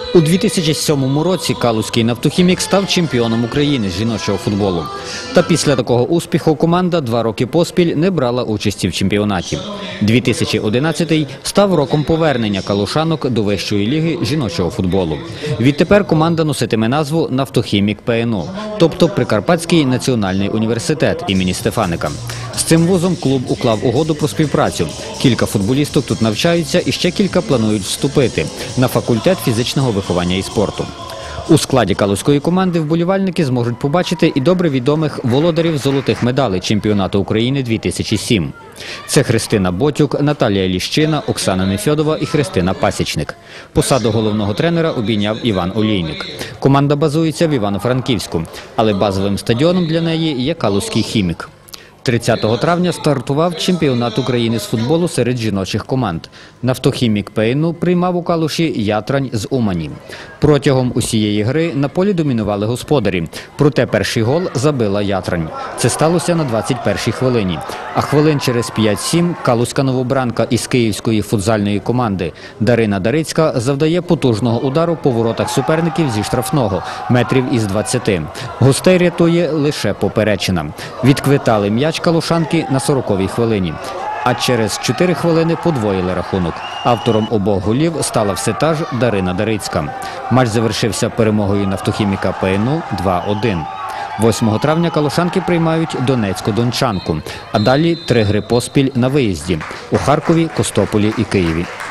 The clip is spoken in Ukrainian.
У 2007 році калузький «Нафтохімік» став чемпіоном України з жіночого футболу. Та після такого успіху команда 2 роки поспіль не брала участі в чемпіонаті. 2011 став роком повернення калушанок до вищої ліги жіночого футболу. Відтепер команда носитиме назву «Нафтохімік ПНУ», тобто Прикарпатський національний університет імені Стефаника. З цим вузом клуб уклав угоду про співпрацю. Кілька футболісток тут навчаються і ще кілька планують вступити на факультет фізичного виховання і спорту. У складі калузької команди вболівальники зможуть побачити і добре відомих володарів золотих медалей чемпіонату України 2007. Це Христина Ботюк, Наталія Ліщина, Оксана Нефьодова і Христина Пасічник. Посаду головного тренера обійняв Іван Олійник. Команда базується в Івано-Франківську, але базовим стадіоном для неї є Калузький «Хімік». 30 травня стартував чемпіонат України з футболу серед жіночих команд. «Нафтохімік ПНУ» приймав у Калуші «Ятрань» з Умані. Протягом усієї гри на полі домінували господарі. Проте перший гол забила «Ятрань». Це сталося на 21-й хвилині. А хвилин через 5-7 калузька новобранка із київської футзальної команди Дарина Дарицька завдає потужного удару по воротах суперників зі штрафного метрів із 20. Гостей рятує лише поперечина. Відквитали м'яч калушанки на 40-й хвилині. А через 4 хвилини подвоїли рахунок. Автором обох голів стала все та ж Дарина Дарицька. Матч завершився перемогою «Нафтохіміка ПНУ» 2-1. 8 травня калушанки приймають Донецьку Дончанку, а далі 3 гри поспіль на виїзді – у Харкові, Костополі і Києві.